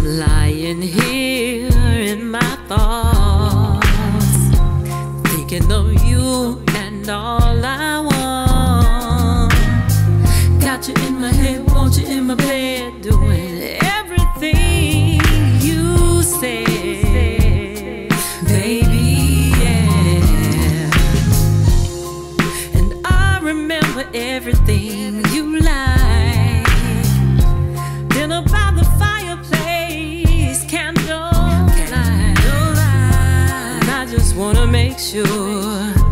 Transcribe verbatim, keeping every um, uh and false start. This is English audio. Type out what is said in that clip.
lying here in my thoughts, thinking of you and all I want. Got you in my head, want you in my bed, doing everything you say, baby, yeah. And I remember everything you like. Dinner by the fireplace, candlelight. And I just wanna make sure